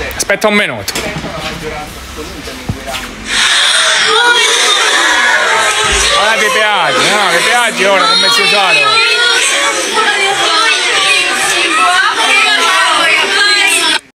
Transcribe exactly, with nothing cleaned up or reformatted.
Aspetta un minuto. Ora vi piace, no? Vi piace ora come si usato?